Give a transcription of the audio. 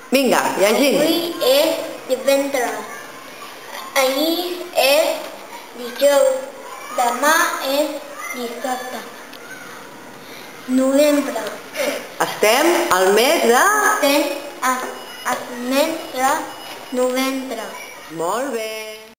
Vinga, llegim. Avui és divendres. Ahir és dijous. Demà és dissabte. Novembre. Estem al mes de... Estem al mes de novembre. Molt bé.